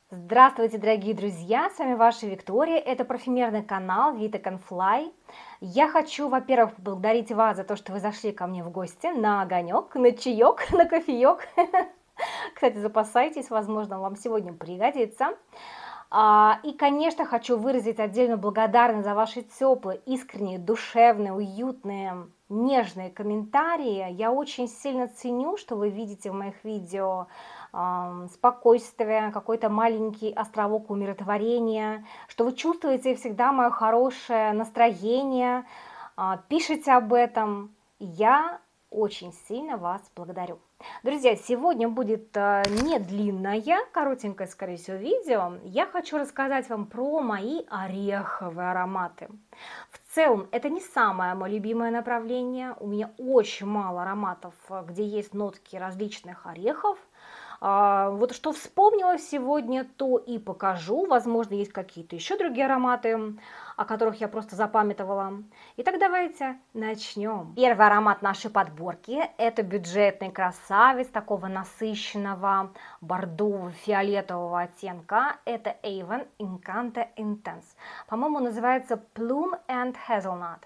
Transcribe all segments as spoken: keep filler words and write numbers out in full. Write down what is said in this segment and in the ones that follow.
Здравствуйте, дорогие друзья! С вами ваша Виктория. Это парфюмерный канал Vita Can Fly. Я хочу, во-первых, поблагодарить вас за то, что вы зашли ко мне в гости на огонек, на чаек, на кофеек. Кстати, запасайтесь, возможно, вам сегодня пригодится. А, И, конечно, хочу выразить отдельную благодарность за ваши теплые, искренние, душевные, уютные, нежные комментарии. Я очень сильно ценю, что вы видите в моих видео ам, спокойствие, какой-то маленький островок умиротворения, что вы чувствуете всегда мое хорошее настроение, а, пишите об этом. Я очень сильно вас благодарю. Друзья, сегодня будет э, не длинное, коротенькое, скорее всего, видео. Я хочу рассказать вам про мои ореховые ароматы. В целом, это не самое мое любимое направление. У меня очень мало ароматов, э, где есть нотки различных орехов. А, Вот что вспомнила сегодня, то и покажу. Возможно, есть какие-то еще другие ароматы, о которых я просто запамятовала. Итак, давайте начнем. Первый аромат нашей подборки – это бюджетный красавец такого насыщенного бордово-фиолетового оттенка. Это Avon Incante Intense. По-моему, называется Plum and Hazelnut.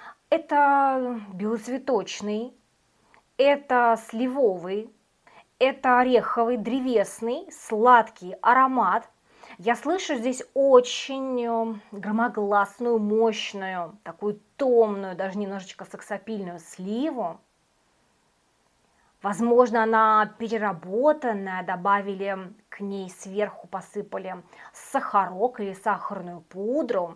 Это белоцветочный, это сливовый, это ореховый, древесный, сладкий аромат. Я слышу здесь очень э, громогласную, мощную, такую томную, даже немножечко сексапильную сливу. Возможно, она переработанная, добавили к ней сверху, посыпали сахарок или сахарную пудру.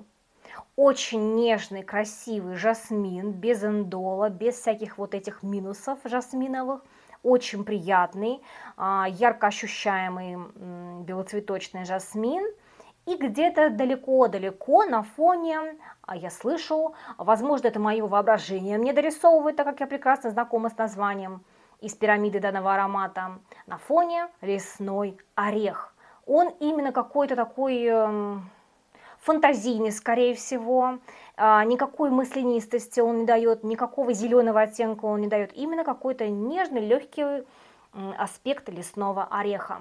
Очень нежный, красивый жасмин, без индола, без всяких вот этих минусов жасминовых. Очень приятный, ярко ощущаемый белоцветочный жасмин. И где-то далеко-далеко на фоне, а я слышу, возможно, это мое воображение мне дорисовывает, так как я прекрасно знакома с названием из пирамиды данного аромата, на фоне лесной орех. Он именно какой-то такой фантазийный, скорее всего, никакой маслянистости он не дает, никакого зеленого оттенка он не дает, именно какой-то нежный, легкий аспект лесного ореха.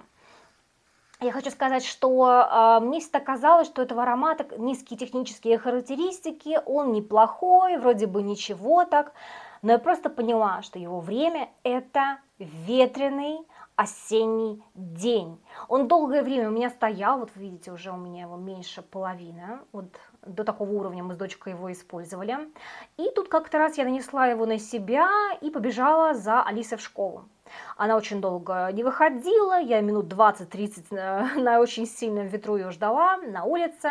Я хочу сказать, что мне всегда казалось, что этого аромата низкие технические характеристики, он неплохой, вроде бы ничего так, но я просто поняла, что его время – это ветреный осенний день. Он долгое время у меня стоял, вот вы видите, уже у меня его меньше половины, вот до такого уровня мы с дочкой его использовали. И тут как-то раз я нанесла его на себя и побежала за Алисой в школу. Она очень долго не выходила, я минут двадцать-тридцать на, на очень сильном ветру ее ждала на улице.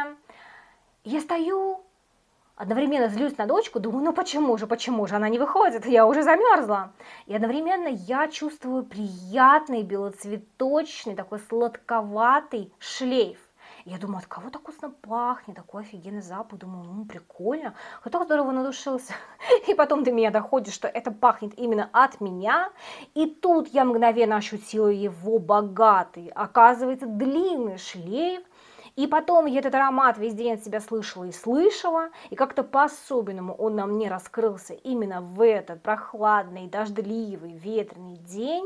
Я стою, одновременно злюсь на дочку, думаю, ну почему же, почему же она не выходит, я уже замерзла. И одновременно я чувствую приятный белоцветочный, такой сладковатый шлейф. Я думаю, от кого так вкусно пахнет, такой офигенный запах, думаю, ну прикольно, так здорово надушился. И потом до меня доходит, что это пахнет именно от меня. И тут я мгновенно ощутила его богатый, оказывается, длинный шлейф. И потом я этот аромат весь день от себя слышала и слышала, и как-то по-особенному он на мне раскрылся именно в этот прохладный, дождливый, ветреный день.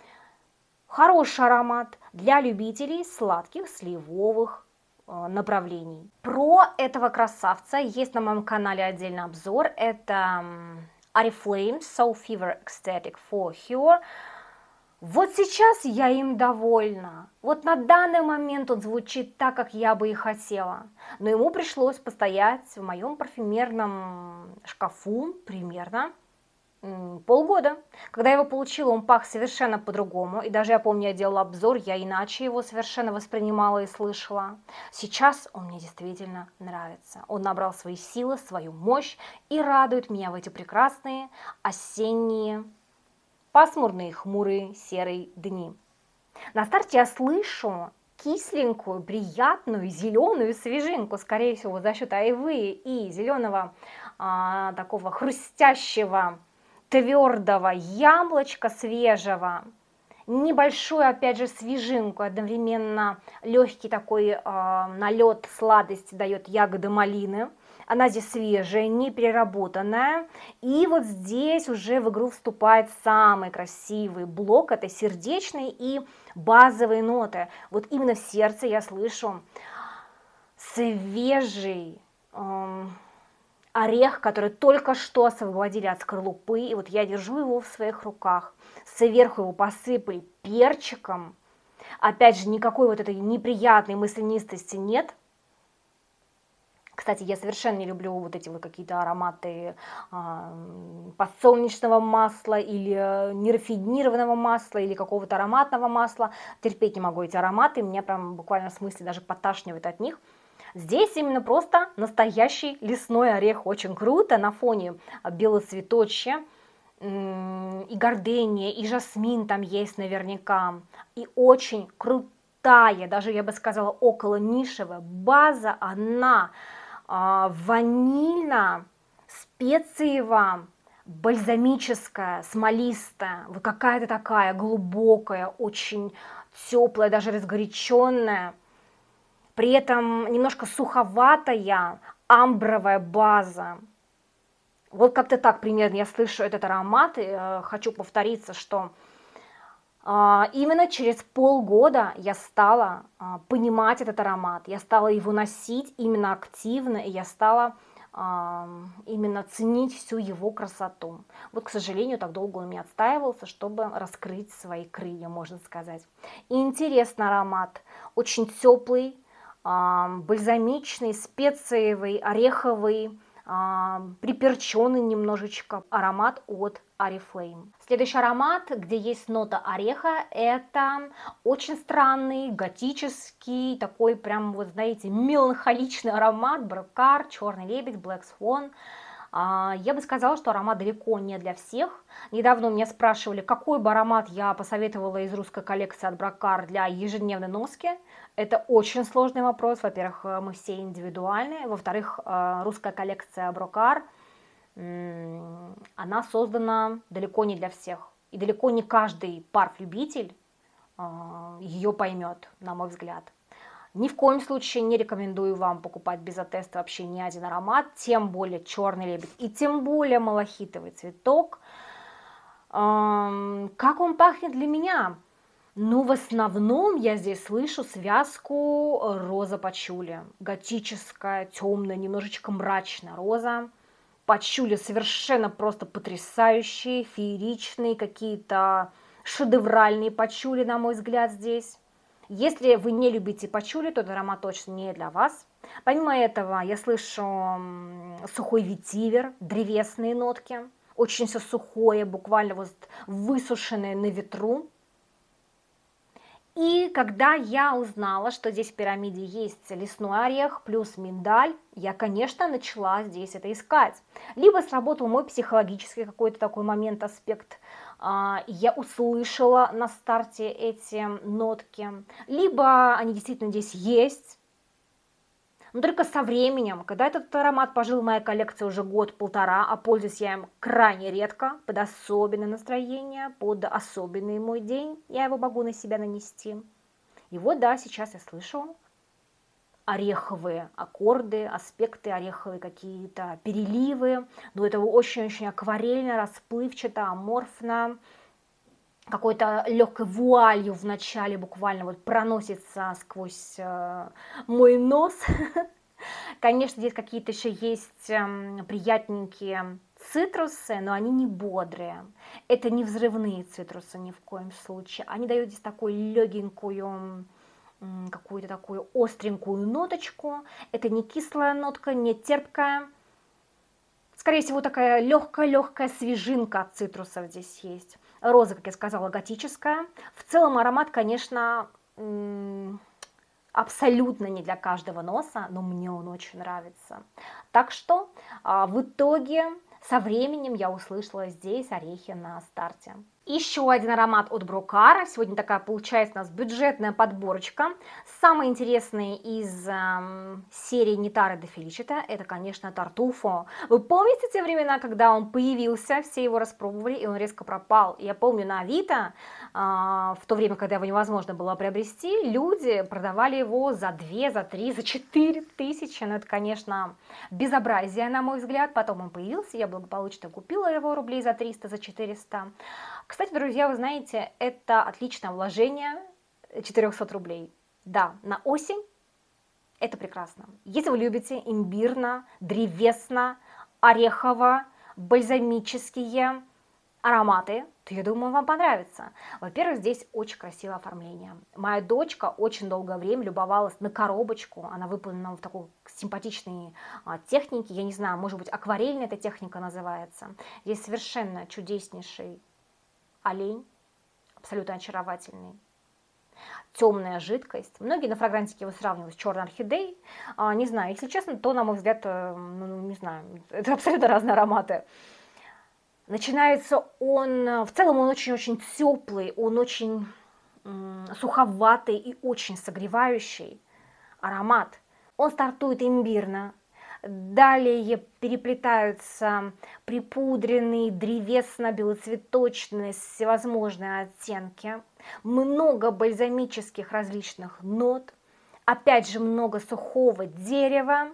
Хороший аромат для любителей сладких сливовых э, направлений. Про этого красавца есть на моем канале отдельный обзор. Это Oriflame So Fever Ecstatic for Her. Вот сейчас я им довольна. Вот на данный момент он звучит так, как я бы и хотела. Но ему пришлось постоять в моем парфюмерном шкафу примерно полгода. Когда я его получила, он пах совершенно по-другому. И даже я помню, я делала обзор, я иначе его совершенно воспринимала и слышала. Сейчас он мне действительно нравится. Он набрал свои силы, свою мощь и радует меня в эти прекрасные осенние, пасмурные, хмурые, серые дни. На старте я слышу кисленькую, приятную, зеленую свежинку, скорее всего, за счет айвы и зеленого а, такого хрустящего, твердого яблочка свежего. Небольшую, опять же, свежинку, одновременно легкий такой э, налет сладости дает ягоды малины. Она здесь свежая, не переработанная. И вот здесь уже в игру вступает самый красивый блок, это сердечные и базовые ноты. Вот именно в сердце я слышу свежий эм, орех, который только что освободили от скорлупы, и вот я держу его в своих руках. Сверху его посыпали перчиком. Опять же, никакой вот этой неприятной маслянистости нет. Кстати, я совершенно не люблю вот эти вот какие-то ароматы а, подсолнечного масла или нерафинированного масла или какого-то ароматного масла. Терпеть не могу эти ароматы, меня прям буквально в смысле даже подташнивает от них. Здесь именно просто настоящий лесной орех, очень круто, на фоне белоцветочья, и гордения, и жасмин там есть наверняка, и очень крутая, даже я бы сказала, около нишевая база, она а, ванильно, специево, бальзамическая, смолистая, вот какая-то такая глубокая, очень теплая, даже разгоряченная, при этом немножко суховатая, амбровая база. Вот как-то так примерно я слышу этот аромат, и э, хочу повториться, что э, именно через полгода я стала э, понимать этот аромат, я стала его носить именно активно, и я стала э, именно ценить всю его красоту. Вот, к сожалению, так долго он у меня отстаивался, чтобы раскрыть свои крылья, можно сказать. И интересный аромат, очень теплый, бальзамичный, специевый, ореховый, приперченный немножечко аромат от Oriflame. Следующий аромат, где есть нота ореха, это очень странный, готический, такой прям, вот знаете, меланхоличный аромат Брокар, Черный лебедь, Black Swan. Я бы сказала, что аромат далеко не для всех. Недавно у меня спрашивали, какой бы аромат я посоветовала из русской коллекции от Брокар для ежедневной носки. Это очень сложный вопрос. Во-первых, мы все индивидуальные. Во-вторых, русская коллекция Брокар, она создана далеко не для всех. И далеко не каждый парф-любитель ее поймет, на мой взгляд. Ни в коем случае не рекомендую вам покупать без теста вообще ни один аромат, тем более черный лебедь и тем более малахитовый цветок. Как он пахнет для меня? Ну, в основном я здесь слышу связку роза пачули. Готическая, темная, немножечко мрачная роза. Пачули совершенно просто потрясающие, фееричные, какие-то шедевральные пачули, на мой взгляд, здесь. Если вы не любите пачули, то этот аромат точно не для вас. Помимо этого, я слышу сухой ветивер, древесные нотки. Очень все сухое, буквально вот высушенное на ветру. И когда я узнала, что здесь в пирамиде есть лесной орех плюс миндаль, я, конечно, начала здесь это искать. Либо сработал мой психологический какой-то такой момент, аспект, я услышала на старте эти нотки, либо они действительно здесь есть. Но только со временем, когда этот аромат пожил в моей коллекции уже год-полтора, а пользуюсь я им крайне редко, под особенное настроение, под особенный мой день, я его могу на себя нанести. И вот, да, сейчас я слышу ореховые аккорды, аспекты ореховые какие-то, переливы, но это очень-очень акварельно, расплывчато, аморфно, какой-то легкой вуалью в начале буквально вот проносится сквозь э, мой нос. Конечно, здесь какие-то еще есть э, приятненькие цитрусы, но они не бодрые. Это не взрывные цитрусы ни в коем случае. Они дают здесь такую легенькую, какую-то такую остренькую ноточку. Это не кислая нотка, не терпкая. Скорее всего, такая легкая-легкая свежинка от цитрусов здесь есть. Роза, как я сказала, готическая. В целом аромат, конечно, абсолютно не для каждого носа, но мне он очень нравится. Так что в итоге со временем я услышала здесь орехи на старте. Еще один аромат от Брокара. Сегодня такая получается у нас бюджетная подборочка. Самые интересные из эм, серии Нитары де Феличита это, конечно, Тартуфо. Вы помните те времена, когда он появился, все его распробовали, и он резко пропал? Я помню, на Авито, э, в то время, когда его невозможно было приобрести, люди продавали его за две, за три, за четыре тысячи. Ну, это, конечно, безобразие, на мой взгляд. Потом он появился, я благополучно купила его рублей за триста, за четыреста. Кстати, друзья, вы знаете, это отличное вложение четыреста рублей. Да, на осень это прекрасно. Если вы любите имбирно, древесно, орехово, бальзамические ароматы, то, я думаю, вам понравится. Во-первых, здесь очень красивое оформление. Моя дочка очень долгое время любовалась на коробочку. Она выполнена в такой симпатичной а, технике. Я не знаю, может быть, акварельная эта техника называется. Здесь совершенно чудеснейший олень, абсолютно очаровательный. Темная жидкость. Многие на фрагрантике его сравнивают с черной орхидеей. А, не знаю, если честно, то, на мой взгляд, ну, не знаю, это абсолютно разные ароматы. Начинается он, в целом он очень-очень теплый, он очень м, суховатый и очень согревающий аромат. Он стартует имбирно. Далее переплетаются припудренные, древесно-белоцветочные всевозможные оттенки. Много бальзамических различных нот. Опять же, много сухого дерева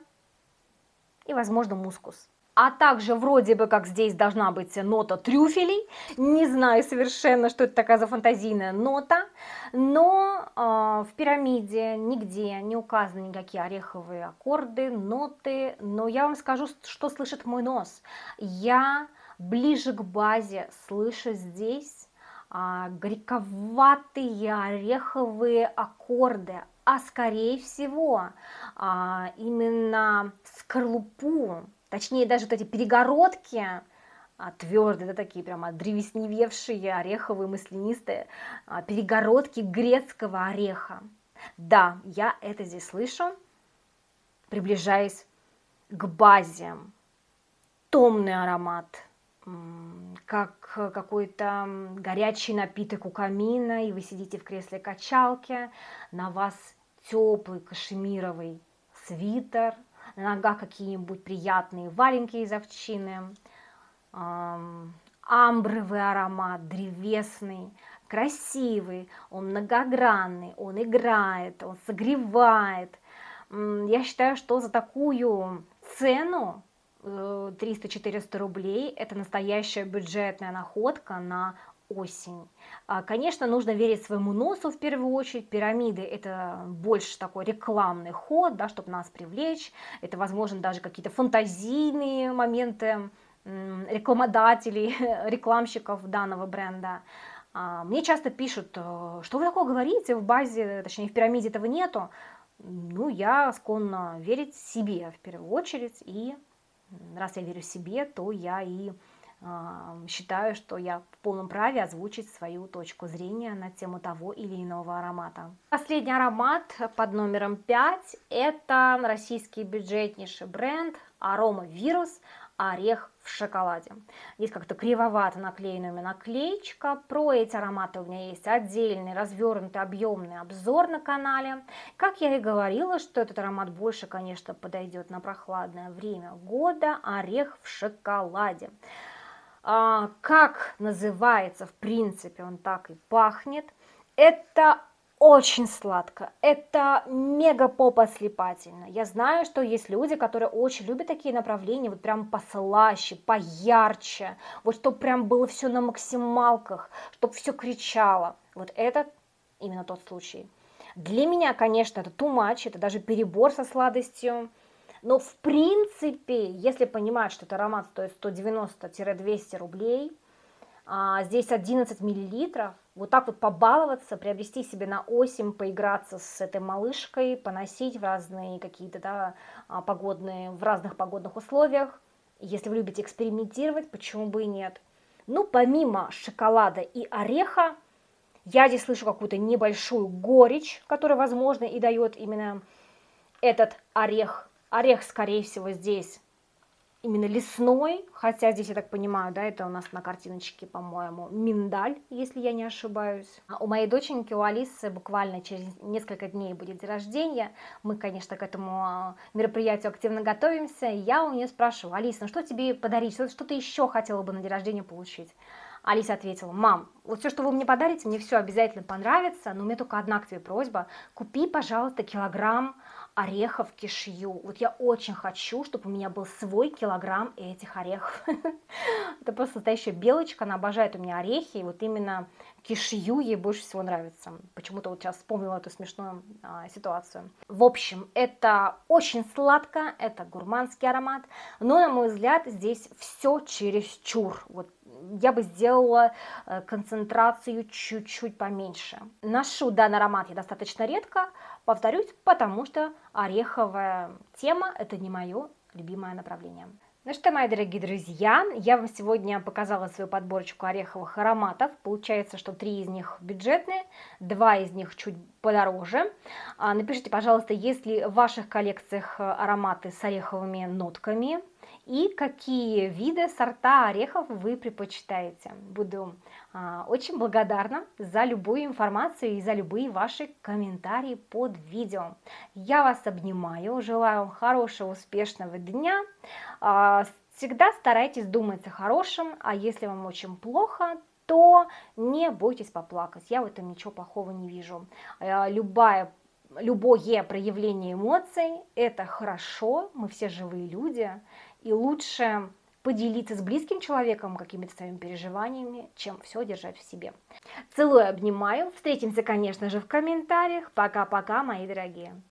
и, возможно, мускус. А также вроде бы как здесь должна быть нота трюфелей. Не знаю совершенно, что это такая за фантазийная нота. Но э, в пирамиде нигде не указаны никакие ореховые аккорды, ноты. Но я вам скажу, что слышит мой нос. Я ближе к базе слышу здесь э, горьковатые ореховые аккорды. А скорее всего э, именно скорлупу. Точнее, даже вот эти перегородки а, твердые, да, такие прямо древесневевшие, ореховые, маслянистые, а, перегородки грецкого ореха. Да, я это здесь слышу, приближаясь к базе. Томный аромат, как какой-то горячий напиток у камина, и вы сидите в кресле качалки, на вас теплый кашемировый свитер, на ногах какие-нибудь приятные валенки из овчины, амбровый аромат, древесный, красивый, он многогранный, он играет, он согревает. Я считаю, что за такую цену триста-четыреста рублей это настоящая бюджетная находка на осень. Конечно, нужно верить своему носу в первую очередь. Пирамиды это больше такой рекламный ход, да, чтобы нас привлечь. Это, возможно, даже какие-то фантазийные моменты рекламодателей, рекламщиков данного бренда. Мне часто пишут, что вы такое говорите, в базе, точнее в пирамиде этого нету. Ну, я склонна верить себе в первую очередь. И раз я верю себе, то я и считаю, что я в полном праве озвучить свою точку зрения на тему того или иного аромата. Последний аромат под номером пять – это российский бюджетнейший бренд Арома Вирус орех в шоколаде. Здесь как-то кривовато наклеена у меня наклеечка. Про эти ароматы у меня есть отдельный развернутый объемный обзор на канале. Как я и говорила, что этот аромат больше, конечно, подойдет на прохладное время года. Орех в шоколаде. А, как называется, в принципе, он так и пахнет. Это очень сладко, это мега-поп ослепательно. Я знаю, что есть люди, которые очень любят такие направления, вот прям послаще, поярче, вот чтобы прям было все на максималках, чтобы все кричало. Вот это именно тот случай. Для меня, конечно, это too much, это даже перебор со сладостью. Но в принципе, если понимать, что этот аромат стоит сто девяносто — двести рублей, а здесь одиннадцать миллилитров, вот так вот побаловаться, приобрести себе на осень, поиграться с этой малышкой, поносить в разные какие-то, да, погодные, в разных погодных условиях. Если вы любите экспериментировать, почему бы и нет. Ну, помимо шоколада и ореха, я здесь слышу какую-то небольшую горечь, которая, возможно, и дает именно этот орех. Орех, скорее всего, здесь именно лесной, хотя здесь, я так понимаю, да, это у нас на картиночке, по-моему, миндаль, если я не ошибаюсь. А у моей доченьки, у Алисы, буквально через несколько дней будет день рождения. Мы, конечно, к этому а, мероприятию активно готовимся. И я у нее спрашиваю: Алиса, ну что тебе подарить, что, что ты еще хотела бы на день рождения получить? Алиса ответила: мам, вот все, что вы мне подарите, мне все обязательно понравится, но у меня только одна к тебе просьба: купи, пожалуйста, килограмм орехов кишью. Вот я очень хочу, чтобы у меня был свой килограмм этих орехов. Это просто настоящая белочка, она обожает у меня орехи, и вот именно кишью ей больше всего нравится. Почему-то вот сейчас вспомнила эту смешную а, ситуацию. В общем, это очень сладко, это гурманский аромат, но, на мой взгляд, здесь все чересчур. Вот я бы сделала э, концентрацию чуть-чуть поменьше. Ношу данный аромат я достаточно редко, повторюсь, потому что ореховая тема – это не мое любимое направление. Ну что, мои дорогие друзья, я вам сегодня показала свою подборочку ореховых ароматов. Получается, что три из них бюджетные, два из них чуть подороже. Напишите, пожалуйста, есть ли в ваших коллекциях ароматы с ореховыми нотками и какие виды, сорта орехов вы предпочитаете. Буду а, очень благодарна за любую информацию и за любые ваши комментарии под видео. Я вас обнимаю, желаю вам хорошего, успешного дня. А, всегда старайтесь думать о хорошем, а если вам очень плохо, то не бойтесь поплакать. Я в этом ничего плохого не вижу. А, любая Любое проявление эмоций – это хорошо, мы все живые люди, и лучше поделиться с близким человеком какими-то своими переживаниями, чем все держать в себе. Целую, обнимаю, встретимся, конечно же, в комментариях. Пока-пока, мои дорогие.